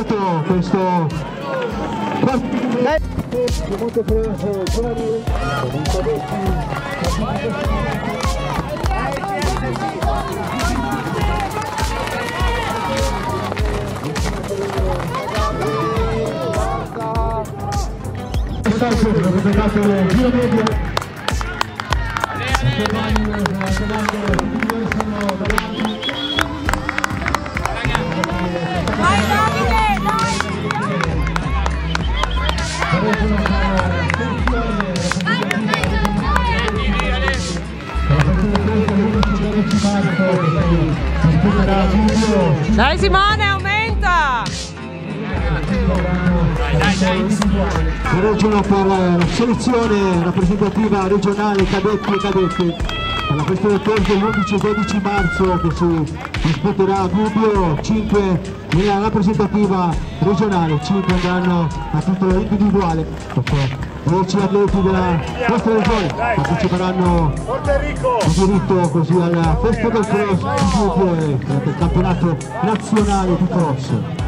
terminato questo Dai Simone, aumenta! Regiono per la selezione rappresentativa regionale cadetti e cadette alla festa del Torso l'11 e 12 marzo che si disputerà a Gubbio, 5 nella rappresentativa regionale, 5 andranno a titolo individuale. 10 atleti della nostra regione parteciperanno in diritto così alla festa del cross di Gubbio e del campionato nazionale di cross.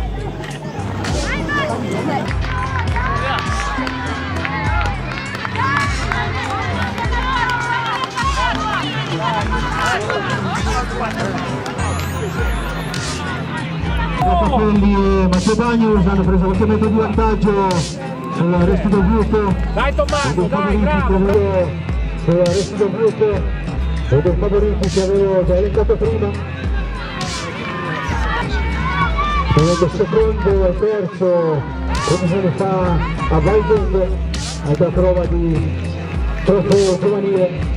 Capelli e Matteo Bagnus hanno preso qualche metro di vantaggio sul resto del gruppo. Dai Tommaso, dai, bravo! Sul resto del gruppo e dei favoriti che avevo già elencato prima. Il secondo e terzo come se ne fa a Valdengo alla prova di trofeo giovanile.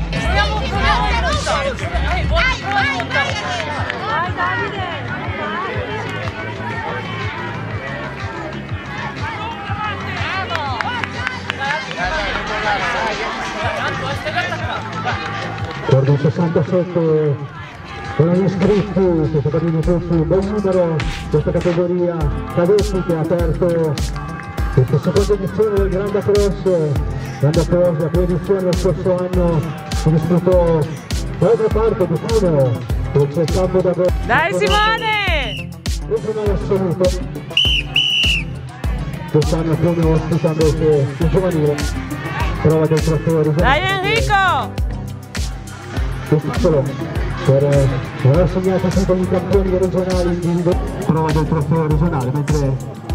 Per il 67 sono gli iscritti che sono venuti un bel numero questa categoria cadetti che ha aperto questa seconda edizione del Grande Cross. La prima edizione del scorso anno si disputò dall'altra parte di Cuneo dove c'è il campo da gol. Dai Simone! Regionale assoluto. Quest'anno Cuneo ospita invece il giovanile. Prova del trofeo regionale. Dai Enrico! Piccolo per aver assegnato sempre i campioni regionali in prova del trofeo regionale, mentre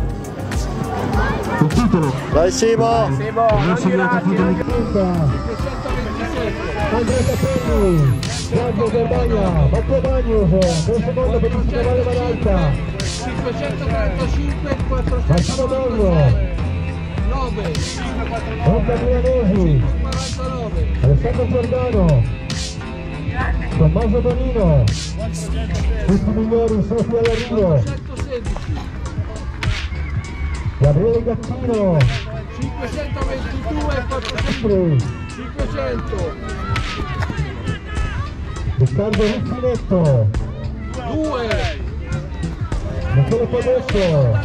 il titolo dai Simo! non assegnato il titolo di Andrea Capelli, Giorgio Verbagna, Matteo Bagnus, per secondo per il Valle Maralta 535 400 Martino Dollo 9 Luca Milanesi 49 Alessandro Giordano Tommaso Bonino, tutti migliori sono qui all'arrivo. 116 Gabriele Gattino, 522 400 500 Riccardo Ruffinetto, 2 Michele Podesso,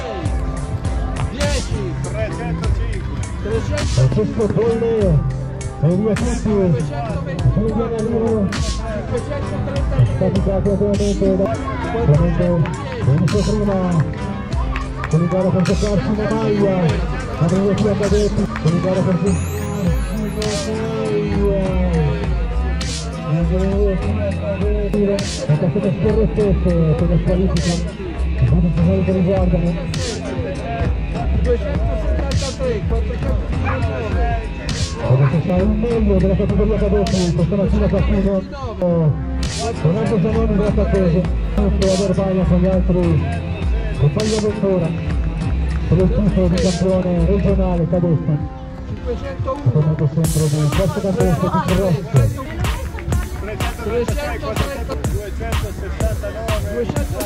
10 305 Francesco Bolle, e via tutti. Sono in arrivo. 530 Stati dati ovviamente da Benito prima con il gara per giocarsi una maglia la trilogia cadetti con il gara per la cassetta scorrettesse per le squalifiche che riguardano 273 419 adesso sarà un meglio della categoria cadetti questa mattina qualcuno Ronaldo Zanoni della Cattese a Verbaglia con gli altri compagni d'avventura per il titolo di campione regionale cadetta 501 tornato sempre di questo campionato di Rosso 330 269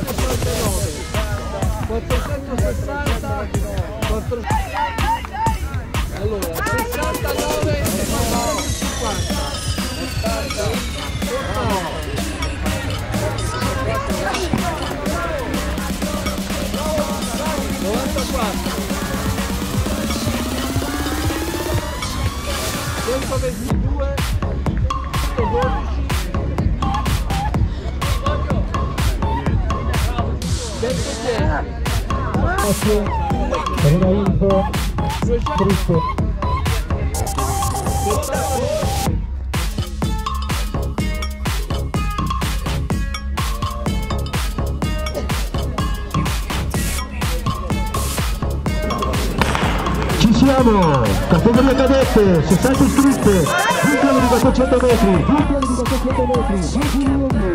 460 allora 69 e 50 94 122 112 110 per una info scritto. Ci siamo, categoria cadette, 60 iscritte, 400 metri, 400 metri, 10 minuti.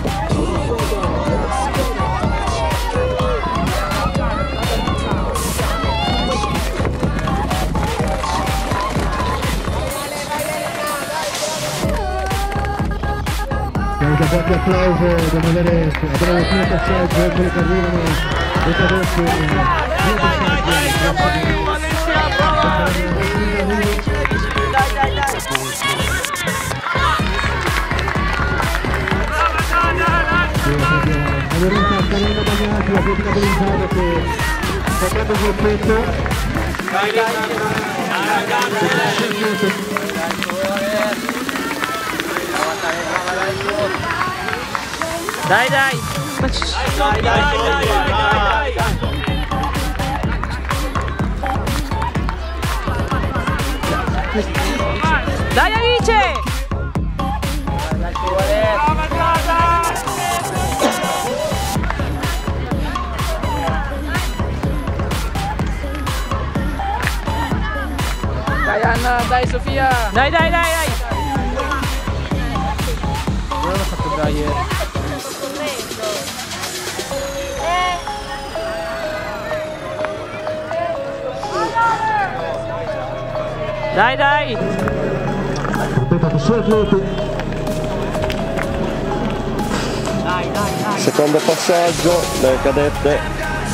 Qualche applauso, dobbiamo avere il primo passaggio, quelli che arrivano le cadette, Lorenza Carolina Bagnati, atletica Belinsano che sta facendo il petto. Dai, dai! Dai Alice! Dai Anna, dai Sofia! Dai, dai, dai, dai! Non l'ho fatto già ieri. Dai, dai! Aspetta, su atleti. Dai, dai, dai! Secondo passaggio delle cadette.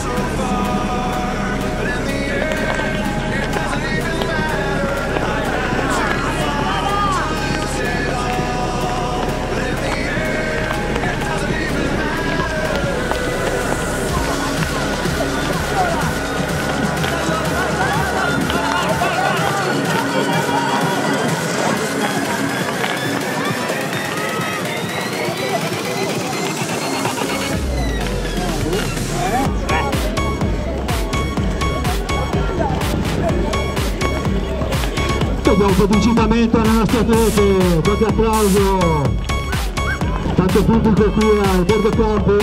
Abbiamo un po' di incitamento alle nostre atlete, qualche applauso, tanto pubblico qui al bordo campo.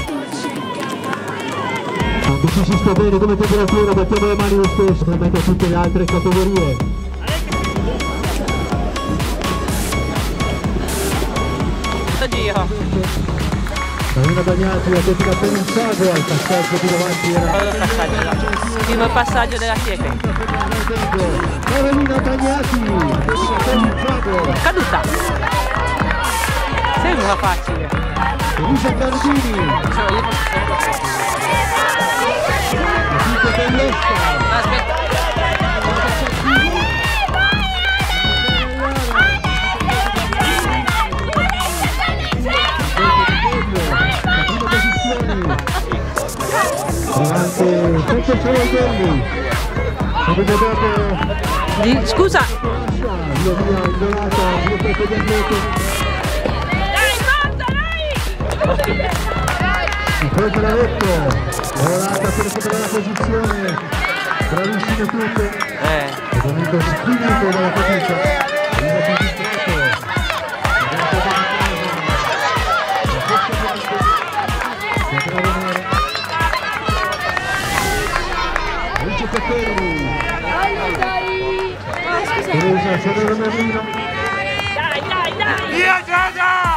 Anche se si sta bene come temperatura, battiamo le mani lo stesso, mentre tutte le altre categorie. Giro! Carolina Bagnati, atletica Belinsano, al passaggio più davanti era... Primo passaggio della siepe. Carolina Bagnati, atletica Belinsano. Caduta! Sembra facile. Elisa Cardini. Aspetta. Avanti, 7 secondi. Avete dato... Scusa! Via via, indolata, via per gli atleti. Dai, forza, dai! Poi te l'ha detto, volata per recuperare la posizione, bravissime tutte. Ovviamente spinito dalla fatica, arriva più distratto. Alice Pepperi. Teresa Serena Merlino. Dai, dai, dai! Via Giada!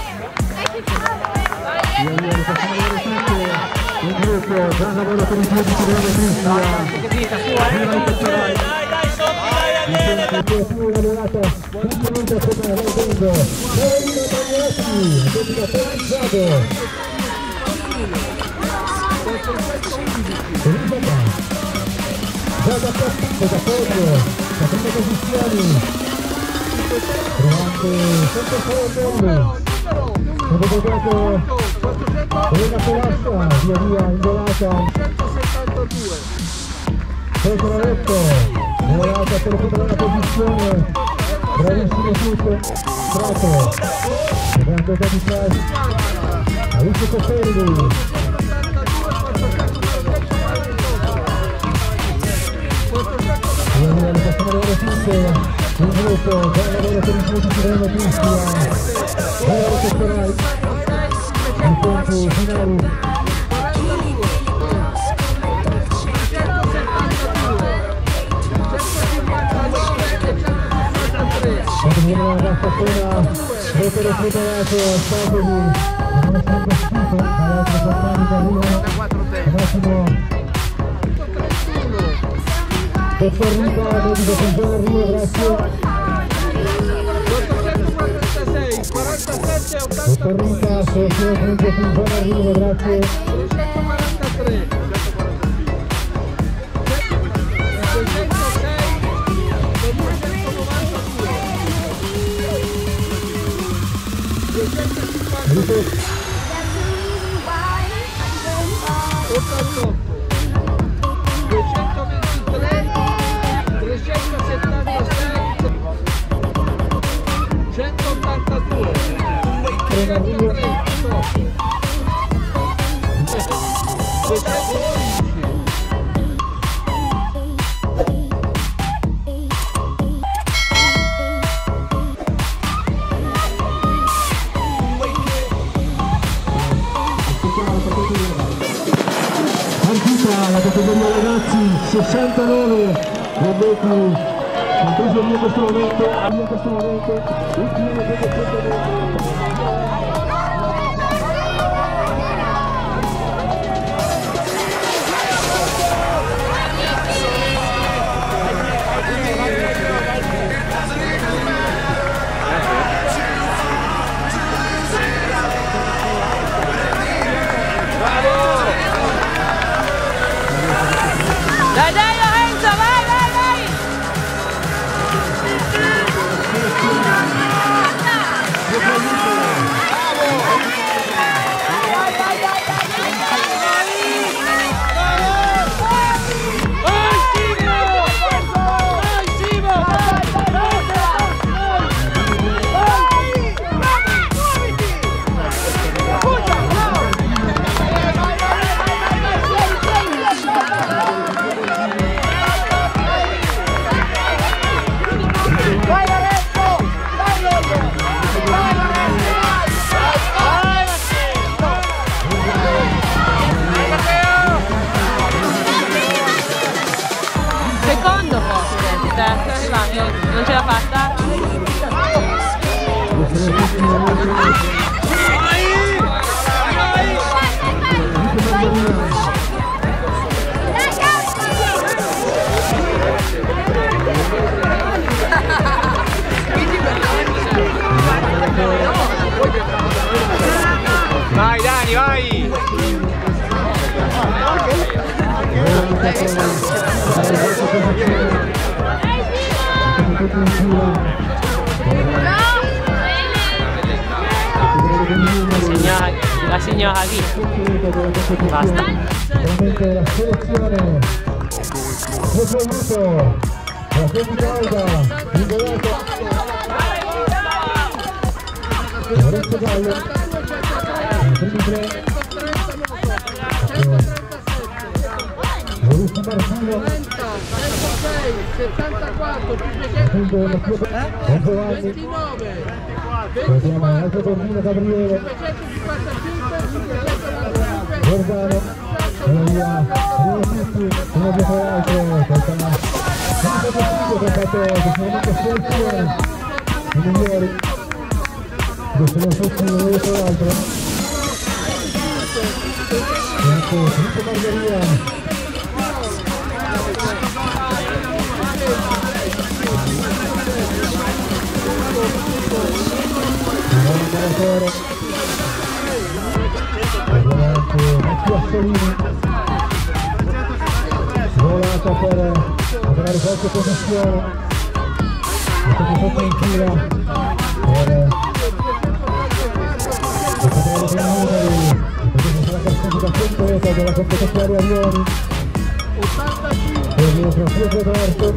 Via via, le facciamo vedere tutte. Un gruppo, gran lavoro per i 13 Cristia. Prima i pettorali. Il tempo più lavorato, complimenti a Stefano Valdengo. Carolina Bagnati, atletica Belinsano. Giada Pazzico da Poggio, da prime posizioni. Trovante sempre Colombo. Dopo dopo Elena Polassa, via via indolata. 172. Petronetto, indolata per recuperare la posizione. Bravissime tutte. Prato. Abbiamo toccato di fare. Alice Pepperi. Augusto, buon lavoro per il punto Tirreno Cristian, buon lavoro per Ferrari, il punto finale. Quando viene la ragazza appena dopo recuperato Spagoli, non è sempre schifo, dall'altro Giovanni che arrivano, un attimo Dottor Rica, medico con Giorgio, grazie. Dottor Rica, selezione punto con buon arrivo, grazie. 69 Roberti ha preso via questo momento, ultimo Dai, dai, Lorenzo, vai, vai, vai! Secondo forse, terzo, non ce l'ha fatta? Vai Dani, vai! La signora lì. Basta. Veramente la selezione Soprattutto la Fendicaida Ingolato Lorenzo Gallo primi tre Lorenzo Martino 74 Giovanni vediamo l'altro Tornino Gabriele Giordano via tutti uno dietro l'altro per fatto selezione i migliori adesso non so se uno dietro l'altro ecco Filippo Margherita Assolini volata per avere qualche posizione è stato fatto in fila per recuperare i numeri perché sarà classifica completa della competizione avioni per il profilo Roberto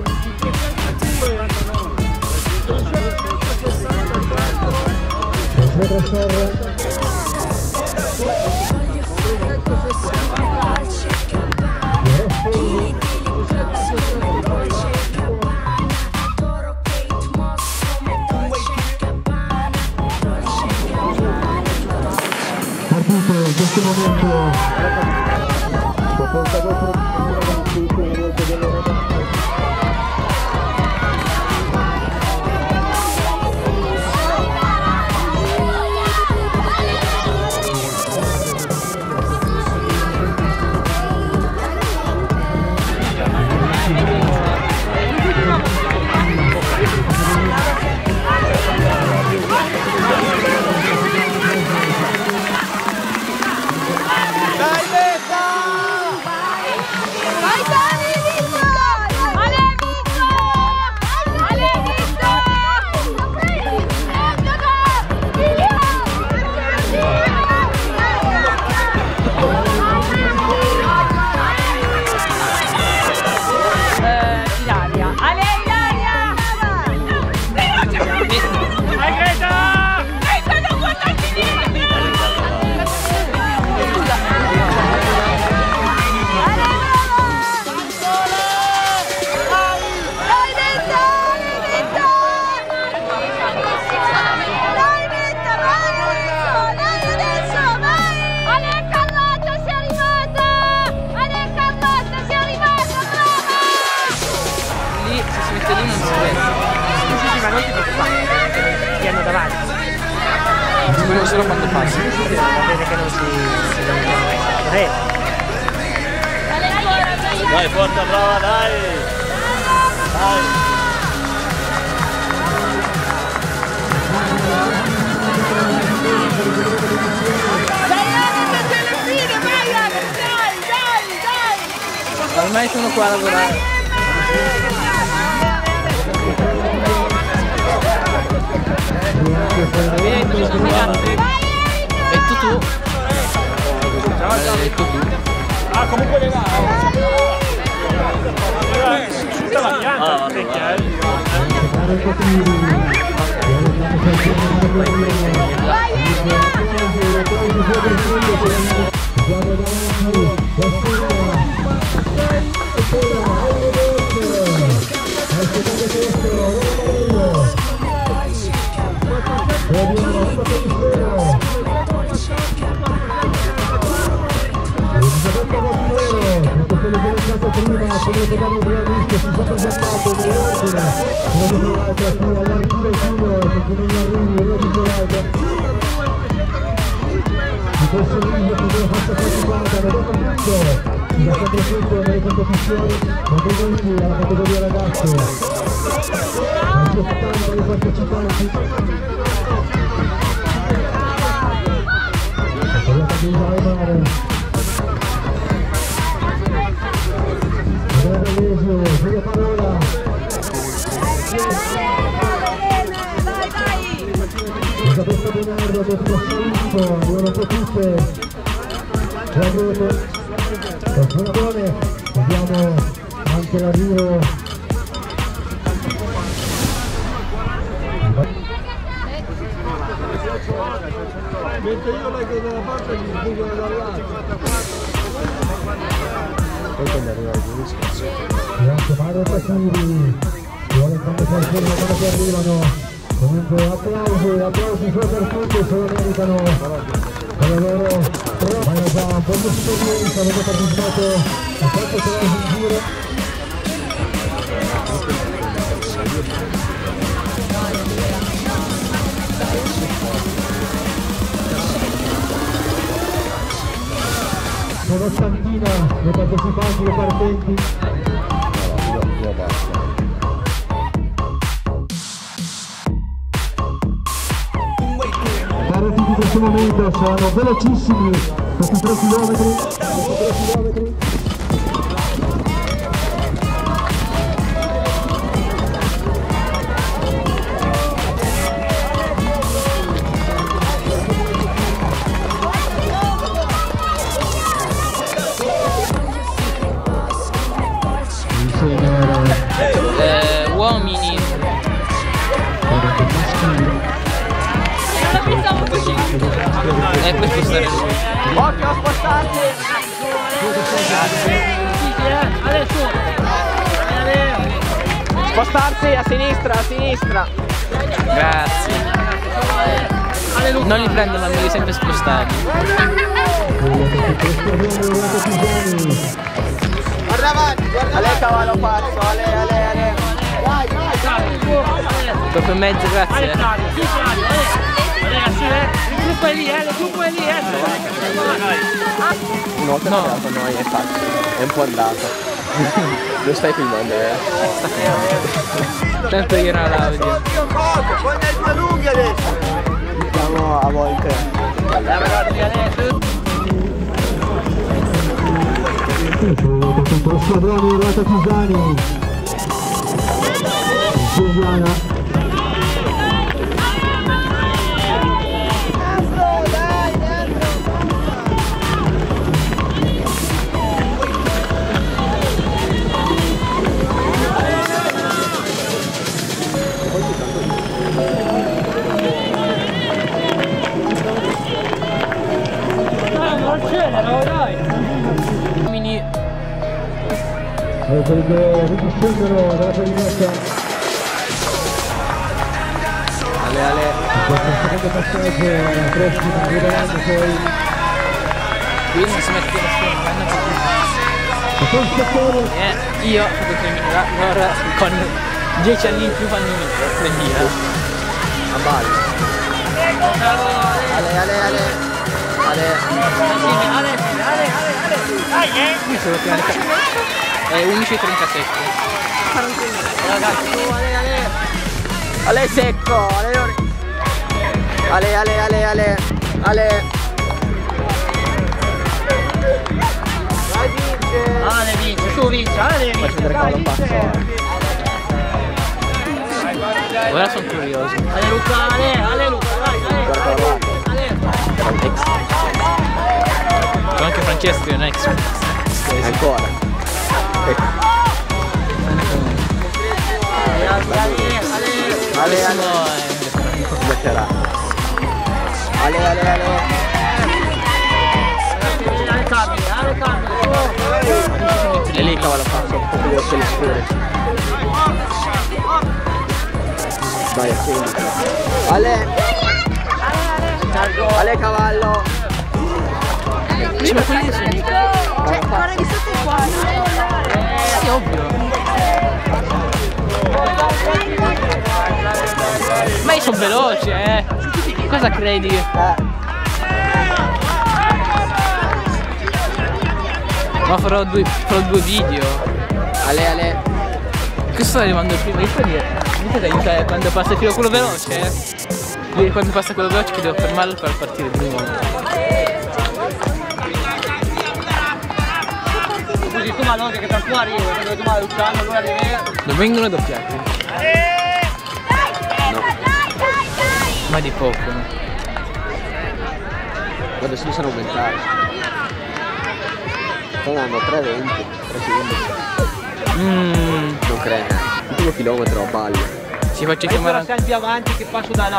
Pedro Serra Non solo quando passa. Vede che non si Dai, forza, brava, dai! Dai! Ormai sono qua a lavorare. Detto tu. Detto tu. Ah, comunque le va. Tutta la pianta, Vediamo anche l'arrivo mentre io leggo dalla parte mi sbugo dall'altra. Poi quando arriva il giudice grazie Mario Tacuri vuole quando che arrivano. Comunque applausi solo per tutti, se lo meritano per la loro prova, hanno già un po' di esperienza, hanno partecipato a 4 prove in giro. Sono 80 le partecipanti, le partenti. In questo momento sono velocissimi questi 3 chilometri. Uomini. Per spostare occhio a spostarsi. Spostarsi a sinistra. Grazie. Non li prendo, ma me li sempre spostati. Guarda avanti, guarda lei cavallo pazzo, Ale. Vai. Proprio mezzo, grazie. Il gruppo è lì, il gruppo è lì, Una volta no. È noi, è fatto. È un po' andato. Lo stai filmando, Tanto io non la vedo. Poi dai due lunghi adesso. Siamo a volte. Lo squadrone di Rota Pisani. Giuliana. Per ridiscendono dalla pallina. Ale. Questo secondo passaggio alla prossima, rivelando poi Qui non si mette nessuno, io ho fatto 3 minuti, ora con 10 anni in più fanno un minuto, quindi A ballo. Ale. Dai, io sono più è 11:37. Ragazzi, Ale secco, Ale. Ale vince, su vince, Ale vince. Faccio vedere cavallo pazzo. Ora sono curioso. Ale Luca, vai. Era un ex. C'è anche Francesco che è un ex. Ancora. Ale. Metterà. Ale. E lì Cavallo pazzo, un po' più veloce le sfere. Vai, accendi. Ale cavallo. Sì, ma quelli sono Guarda di sotto qua. sì, ovvio. Ma io sono veloce, Cosa credi? Ma farò due video. Ale. Che sto arrivando prima? Mi puoi aiutare quando passa il filo quello veloce? Quando passa quello veloce che devo fermarlo per partire di nuovo. Così tu malone che tra tu arrivi, quando tu vai Luciano, allora arrivi. Non vengono doppiati? No. Ma di poco. Adesso mi sono aumentati. Stanno andando 3,20, 3,15. Non credo. L'ultimo chilometro a ballo. Si faccia chiamare Sei più avanti che passo da là.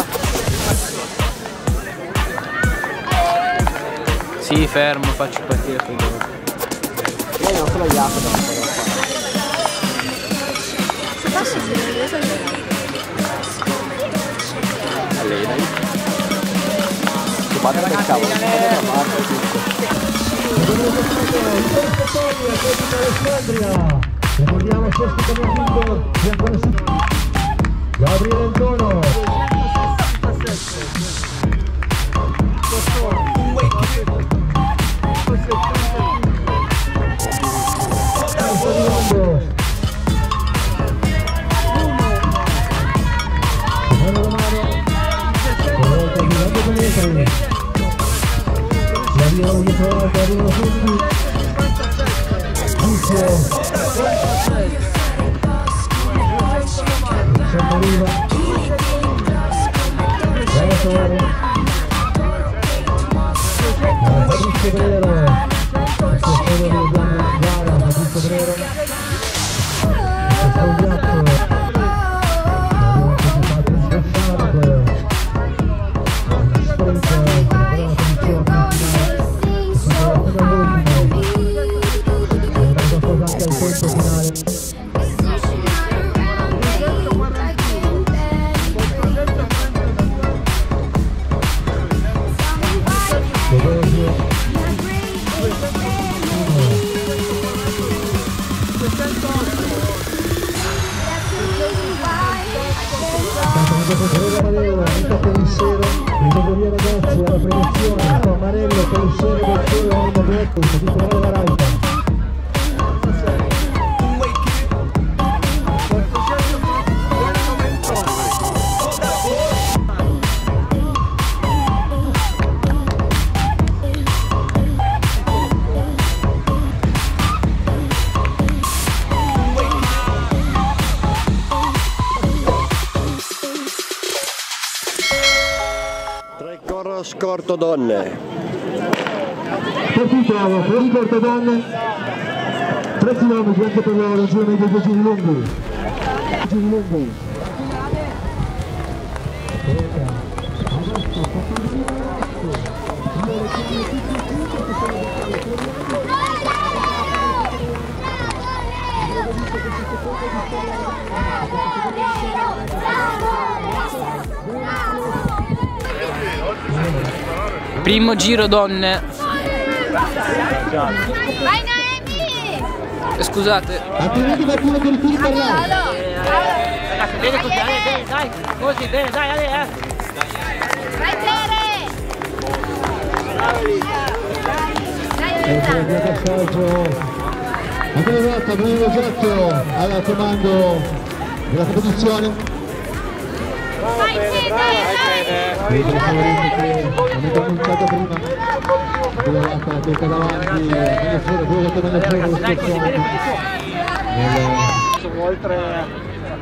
Sì, fermo, faccio partire sul gioco. Lei non solo iato da fare. Allenai. Tu padre che cavolo, ricordiamo questo camminamento di ancora su Gabriele Antono. L'abbiamo ritrovato, arrivano tutti. Arriva. Fabrizio Brero. Assessore di gara, Fabrizio Brero. Scorto donne. Partito per il corto donne, 3 km anche per loro, giù nei due giri lunghi. Giri lunghi. Primo giro donne. Vai Noemi! Scusate. Altrimenti qualcuno per il tiro parlare. Ragazzi, bene così, bene, dai, così, bene, dai, Ale, Vai Tere! Ecco il passaggio. Abbiamo elogiato al comando della competizione. Vai Tere! Abbiamo cominciato prima, quella volta tocca davanti, sono oltre.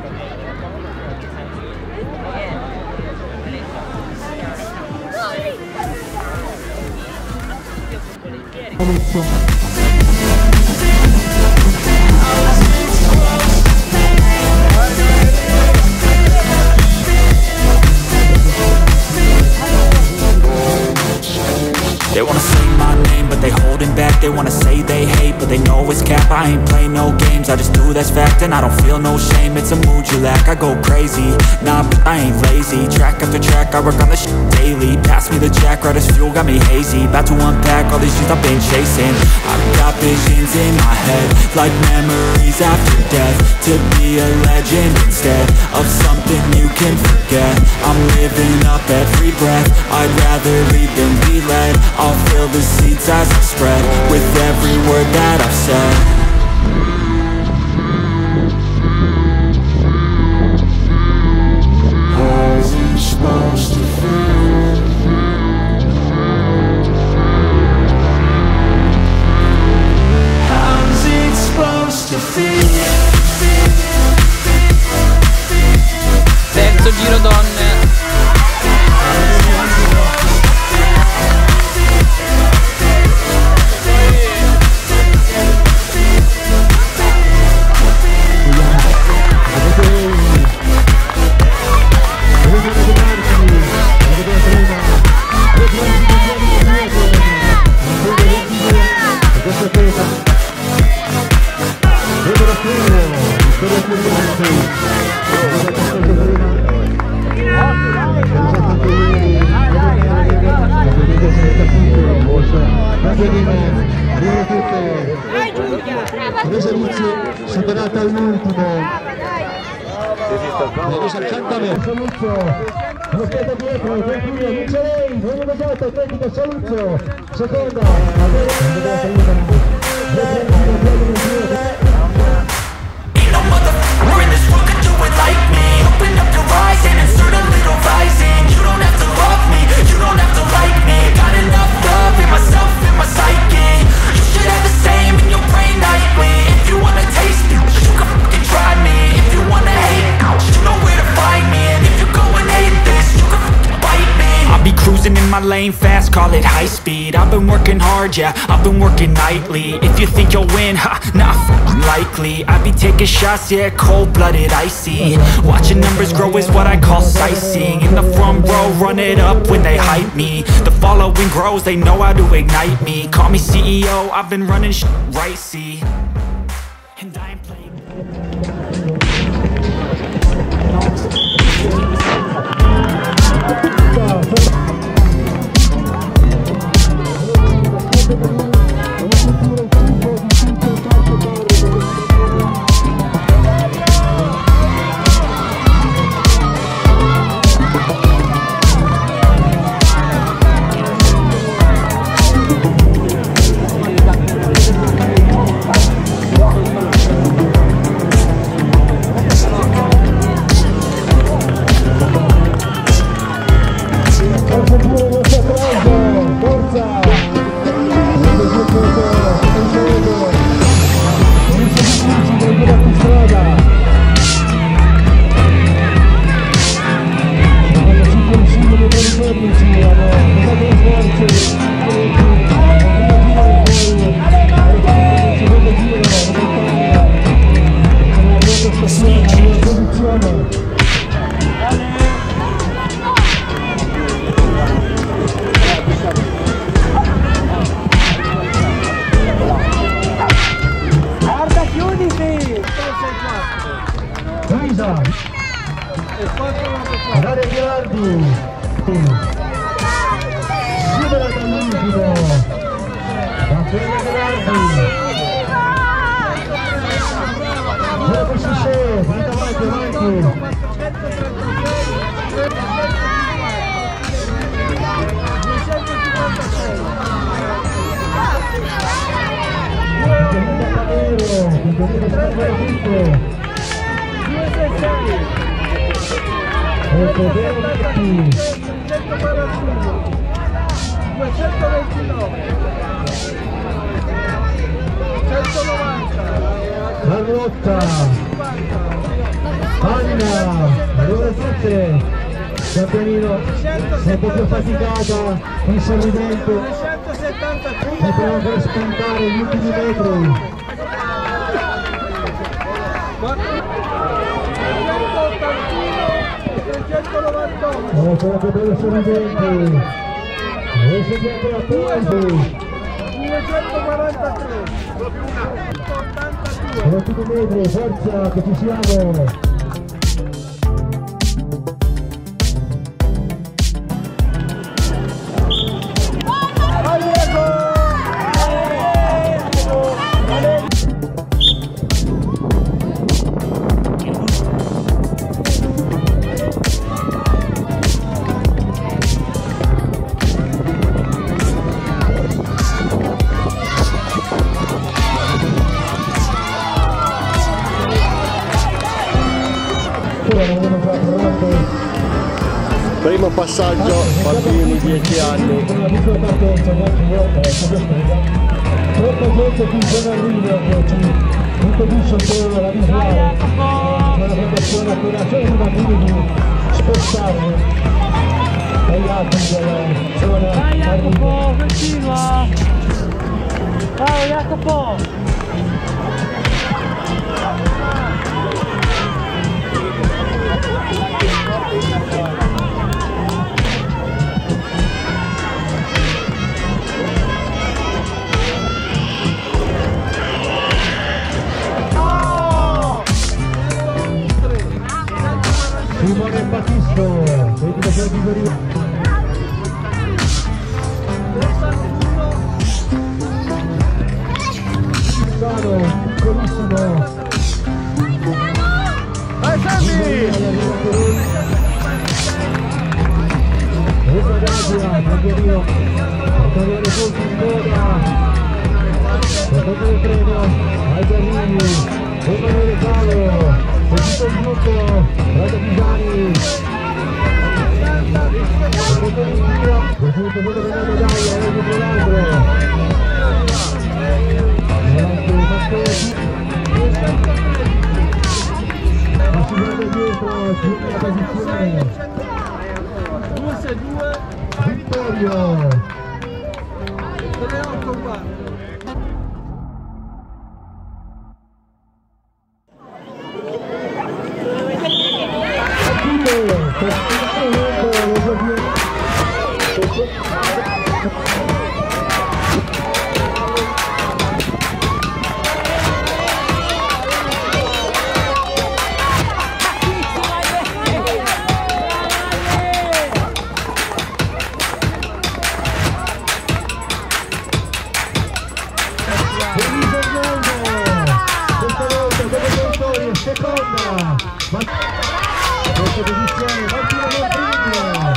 They wanna say my name, but they holding back. They wanna say they hate, but they know it's cap. I ain't play no games, I just do that's fact. And I don't feel no shame, it's a mood you lack. I go crazy, nah, but I ain't lazy. Track after track, I work on this shit daily. Pass me the jack, right as fuel, got me hazy. About to unpack all these shit I've been chasing. I've got visions in my head, like memories after death. To be a legend instead of something you can forget. I'm living up every breath, I'd rather lead than be led. I'll fill the seeds as I spread with every word that I've said. How's it supposed to feel? How's it supposed to feel? Terzo giro donne. Superata all'ultimo, lo spetta dietro, tranquillo, vince lei, non è esatto, tecnica Saluzzo, seconda, Ain't no motherfucker in this world could do it like me. Open up your eyes and insert a little rising. You don't have to love me, you don't have to like me. Got enough love in myself, in my psyche. You should have the same in your brain nightly. If you wanna taste me, you can fucking try me. If you wanna hate, you know where to find me. And if you go and hate this, you can fucking bite me. I'll be cruising in my lane fast, call it high speed. I've been working hard, yeah, I've been working nightly. If you think you'll win, ha, nah, unlikely. I be taking shots, yeah, cold-blooded, icy. Watching numbers grow is what I call sightseeing. In the front row, run it up when they hype me. The following grows, they know how to ignite me. Call me CEO, I've been running shit right, see. And I ain't playing. Guarda, chiuditi! Luisa, Dario Ghiardi, supera dall'ultimo, Raffaele Ghiardi, Giorgio Cissè, venite avanti. Ecco, 229, 190, Carlotta, Anna, allora 7, Giappionino, un po' più faticata, in sorridente, e proviamo per spuntare gli ultimi metri. 398, ecco che bello sorridente, e seguendo la Torri, 243, 82, tutti metri, forza che ci siamo. Primo passaggio, bambini 10 anni. Una piccola partenza, troppa gente qui sono arrivo che ci introduce la visuale, una protezione appena c'è un bambino di spostarli agli altri della zona. Vai Jacopo, continua! Ciao Jacopo! Simone Battisto, vedi che c'è di Sano, piccolissimo. Vai Sammy! Luca Dagia, Magherino, Antonio Colti in coda. Secondo il treno, Alberini, Emanuele Calo, seguito il gruppo, Radio Pisani. Secondo il giro, seguito quello della medaglia, Reggio Trolandro. Davanti ai Matteotti. Ma si guarda dietro, giù nella posizione. 2-2 Vittorio 3-8-4. Seconda, questa posizione, Martino Montrigno,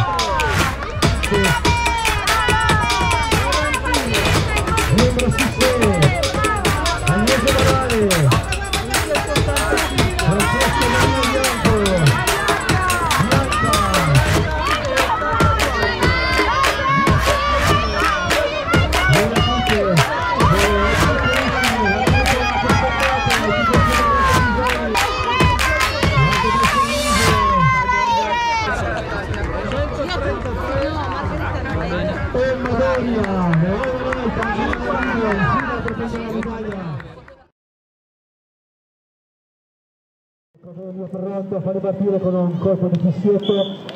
Membro Sissè, Agnese Morale, Francesco Mario Bianco, Pronto a fare partire con un colpo di fissietto.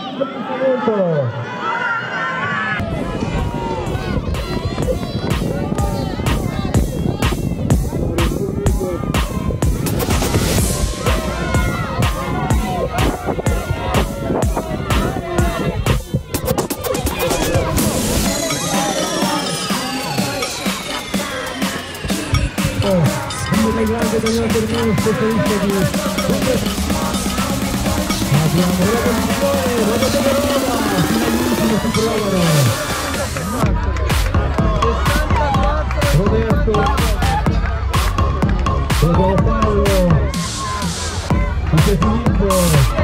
Il grande Daniele Termini, specialista di abbiamo la posizione, Roberto Verona, fino all'ultimo si provano Roberto Paolo, Filippo